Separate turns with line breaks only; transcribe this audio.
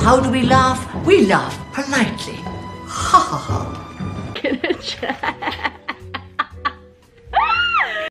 How do we laugh? We laugh politely. Ha ha ha.
Good job.